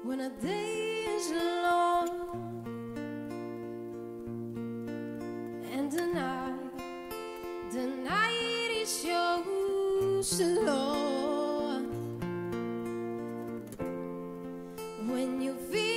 when a day is long and the night is so slow, when you feel